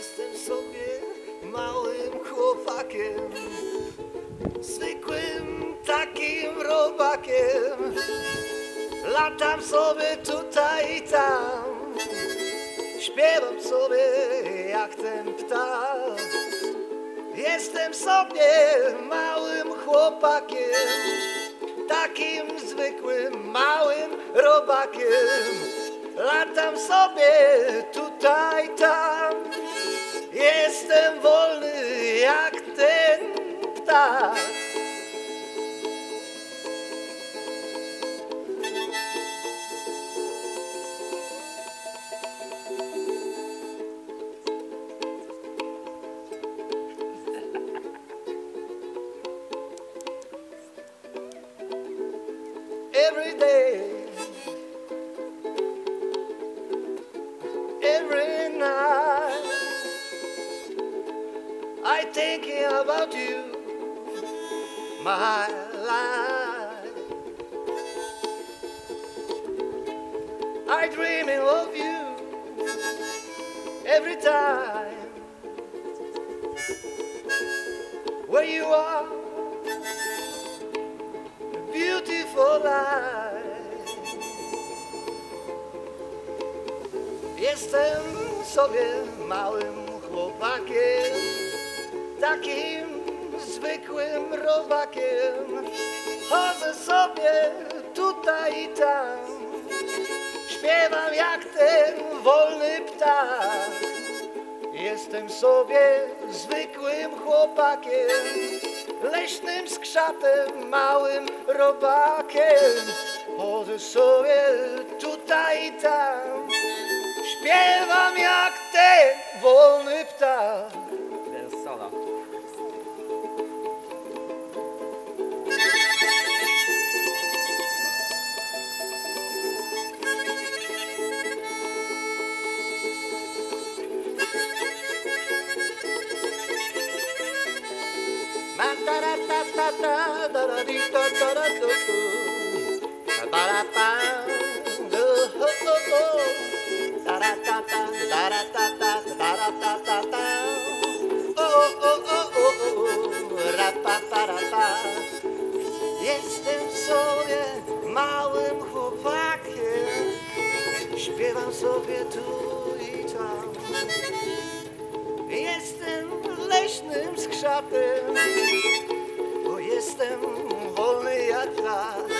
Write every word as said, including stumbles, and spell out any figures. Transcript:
Jestem sobie małym chłopakiem, zwykłym takim robakiem. Latam sobie tutaj i tam, śpiewam sobie jak ten ptak. Jestem sobie małym chłopakiem, takim zwykłym małym robakiem. Latam sobie tutaj i tam, jestem wolny jak ten ptak. Every day, every night, I thinking about you, my life. I dreaming of you every time. Where you are, beautiful life. Jestem sobie małym chłopakiem, takim zwykłym robakiem. Chodzę sobie tutaj i tam, śpiewam jak ten wolny ptak. Jestem sobie zwykłym chłopakiem, leśnym skrzatem, małym robakiem. Chodzę sobie tutaj i tam, śpiewam jak ten wolny ptak. Teraz sola. Jestem sobie małym chłopakiem, śpiewam sobie tu i tam. Jestem leśnym skrzatem, bo jestem wolny jak ptak.